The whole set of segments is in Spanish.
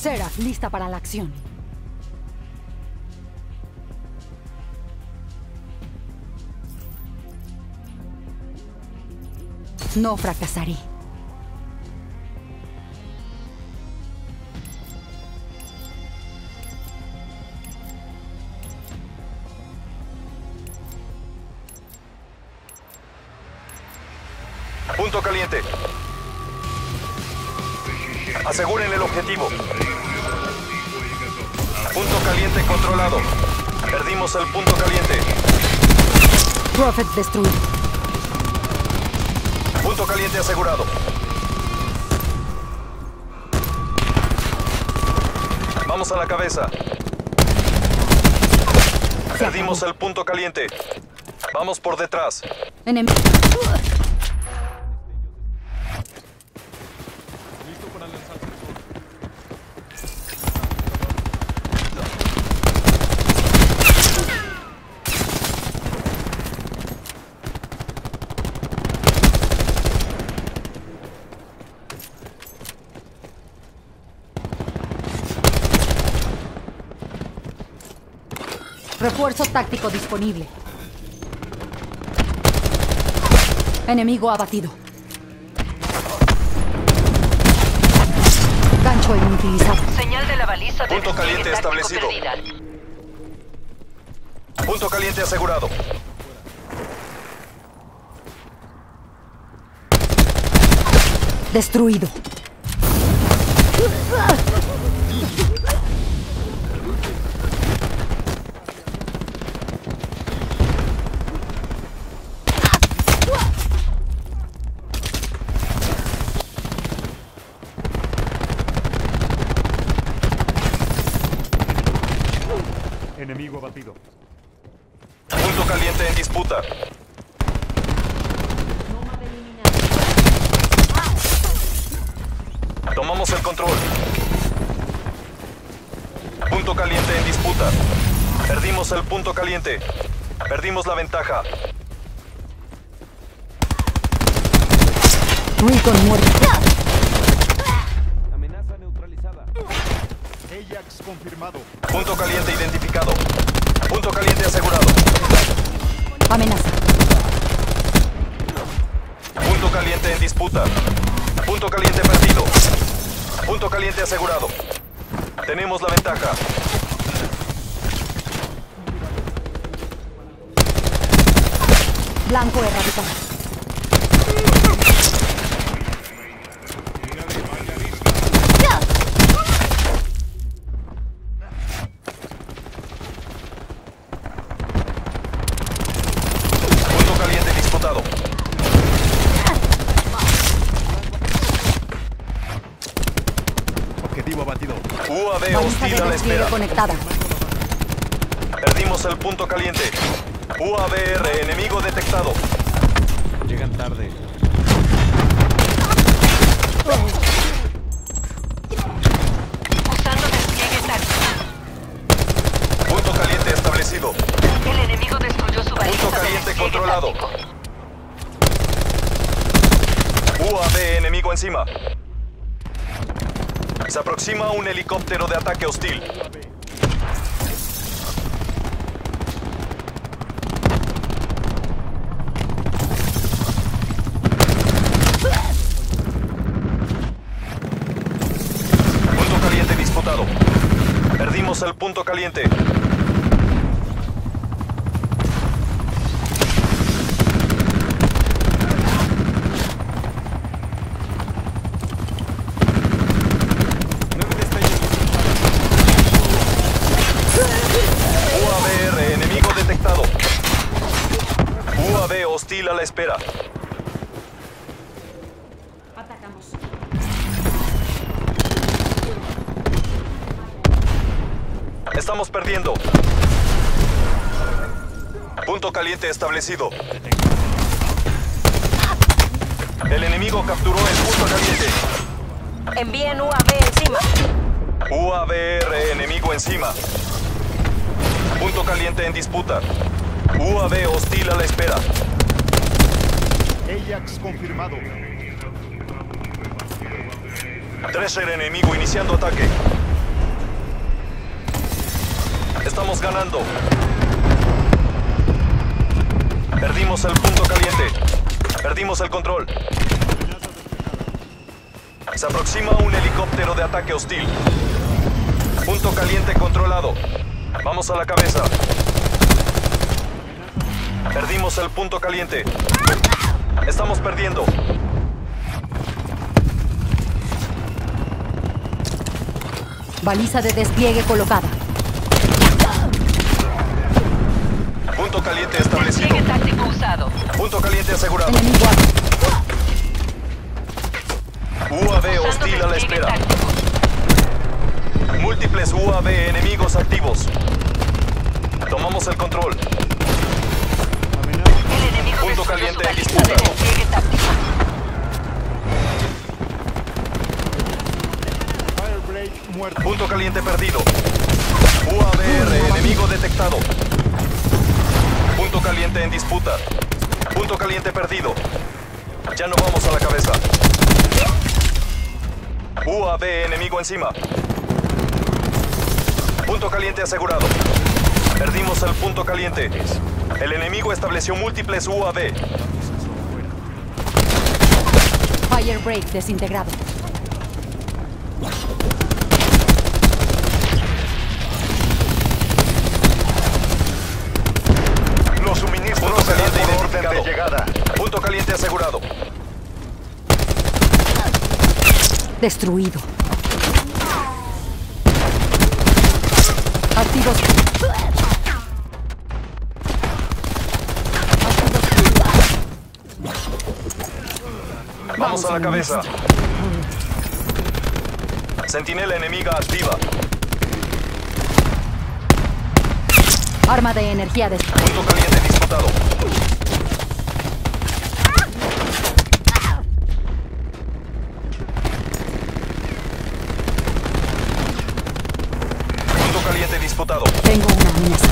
Seraph, lista para la acción. No fracasaré. Punto caliente. Aseguren el objetivo. Punto caliente controlado. Perdimos el punto caliente. Prophet destruido. Punto caliente asegurado. Vamos a la cabeza. Perdimos el punto caliente. Vamos por detrás. Enemigo. Listo para lanzar sensor. Refuerzo táctico disponible. Enemigo abatido. Gancho inutilizado. Señal de la baliza de Punto despliegue caliente táctico establecido. perdida. Punto caliente asegurado. Destruido. Enemigo abatido. Punto caliente en disputa. Tomamos el control. Punto caliente en disputa. Perdimos el punto caliente. Perdimos la ventaja. Recon muerto. Amenaza neutralizada. Ajax confirmado. Punto caliente identificado. Punto caliente asegurado. Amenaza. Punto caliente en disputa. Punto caliente perdido. Punto caliente asegurado. Tenemos la ventaja. Blanco erradicado. Punto caliente disputado. Objetivo abatido. UAV Baliza hostil de a la despliegue espera. conectada. Perdimos el punto caliente. UAVR enemigo detectado. Llegan tarde. Usando despliegue táctico. Punto caliente establecido. El enemigo destruyó su baliza Punto de caliente despliegue controlado. táctico. UAV enemigo encima. Se aproxima un helicóptero de ataque hostil. Punto caliente disputado. Perdimos el punto caliente. UAVR enemigo detectado. UAV hostil a la espera. Atacamos. Estamos perdiendo. Punto caliente establecido. El enemigo capturó el punto caliente. Envíen UAV encima. UAVR enemigo encima. Punto caliente en disputa. UAV hostil a la espera. Ajax confirmado. Thresher enemigo iniciando ataque. Estamos ganando. Perdimos el punto caliente. Perdimos el control. Se aproxima un helicóptero de ataque hostil. Punto caliente controlado. Vamos a la cabeza. Perdimos el punto caliente. Estamos perdiendo. Baliza de despliegue colocada. Punto caliente establecido. Despliegue táctico usado. Punto caliente asegurado. Enemigo UAV Usando hostil a la despliegue espera. táctico. Múltiples UAV enemigos activos. Tomamos el control. El enemigo Punto destruyó caliente su en baliza de disputa. despliegue táctico. Firebreak muerto. Punto caliente perdido. UAVR enemigo detectado. Punto caliente en disputa. Punto caliente perdido. Ya no vamos a la cabeza. UAV enemigo encima. Punto caliente asegurado. Perdimos el punto caliente. El enemigo estableció múltiples UAV. Firebreak desintegrado. Los suministros punto caliente orden identificado. de llegada. Punto caliente asegurado. Destruido. Activos. Vamos a la cabeza. Centinela enemiga activa. Arma de energía de... Punto caliente disputado. Punto caliente disputado. Tengo una amenaza.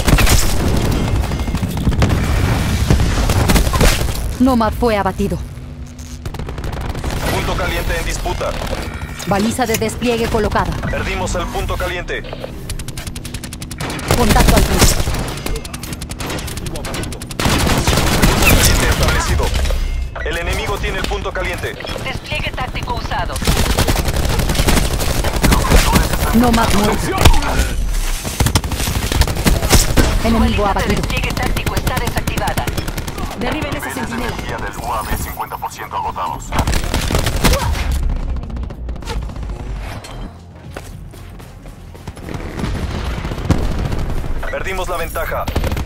Nomad fue abatido. Punto caliente en disputa. Baliza de despliegue colocada. Perdimos el punto caliente. Contacto al frente. Punto caliente establecido. El enemigo tiene el punto caliente. Despliegue táctico usado. Nomad muerto. Enemigo Baliza de abatido. despliegue táctico está desactivada. Derriben ese centinela. del UAV 50% agotados. Perdimos la ventaja.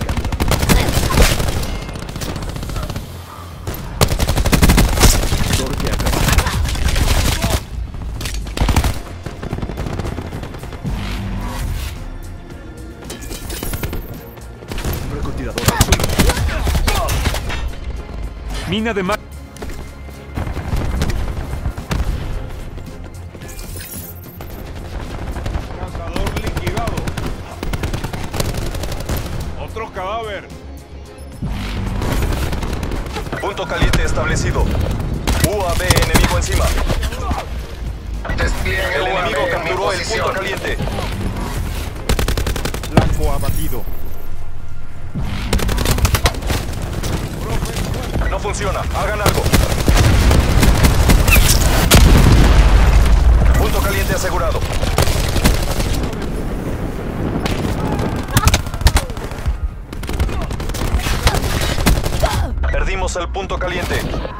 Mina de mar. Cazador liquidado. Otro cadáver. Punto caliente establecido. UAV enemigo encima. El enemigo capturó el punto caliente. Blanco abatido. No funciona. Hagan algo. Punto caliente asegurado. Perdimos el punto caliente.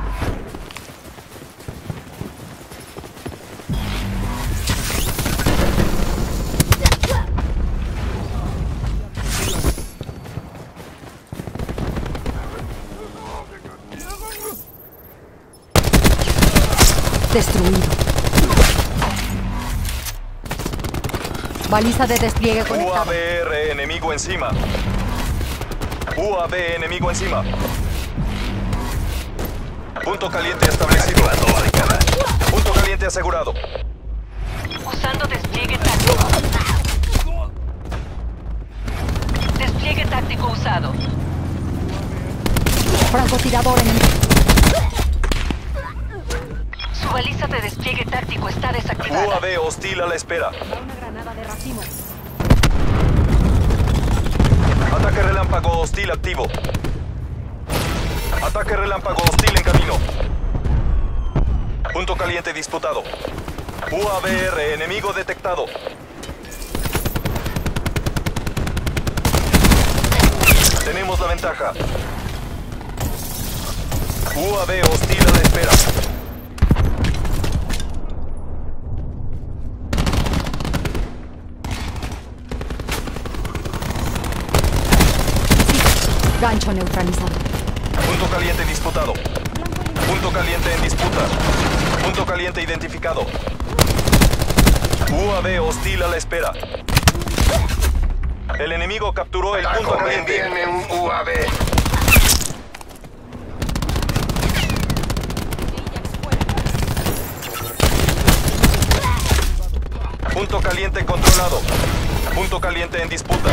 Destruido. Baliza de despliegue conectada. UAVR enemigo encima. UAV enemigo encima. Punto caliente establecido. Punto caliente asegurado. Usando despliegue táctico. Despliegue táctico usado. Francotirador enemigo. Su baliza de despliegue táctico está desactivada. UAV hostil a la espera. Una granada de racimo. Ataque relámpago hostil activo. Ataque relámpago hostil en camino. Punto caliente disputado. UAVR enemigo detectado. Tenemos la ventaja. UAV hostil a la espera. Gancho neutralizado. Punto caliente disputado. Punto caliente en disputa. Punto caliente identificado. UAV hostil a la espera. El enemigo capturó el punto caliente. Viene un UAV. Punto caliente controlado. Punto caliente en disputa.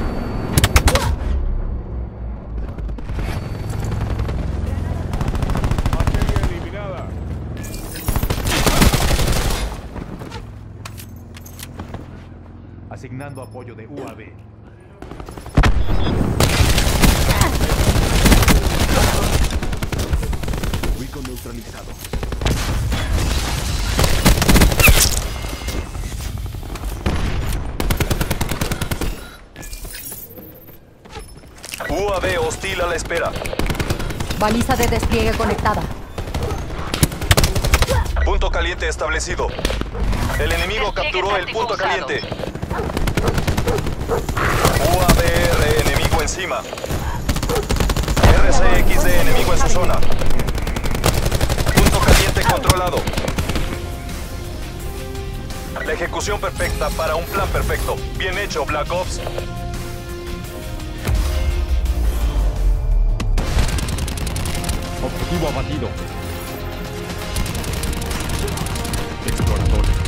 Materia eliminada. Asignando apoyo de UAV. Ubico neutralizado. UAV hostil a la espera. Baliza de despliegue conectada. Punto caliente establecido. El enemigo Despliegue capturó el táctico punto usado. caliente. UAVR enemigo encima. RCXD enemigo en su zona. Punto caliente controlado. La ejecución perfecta para un plan perfecto. Bien hecho, Black Ops. Objetivo abatido. Explorador.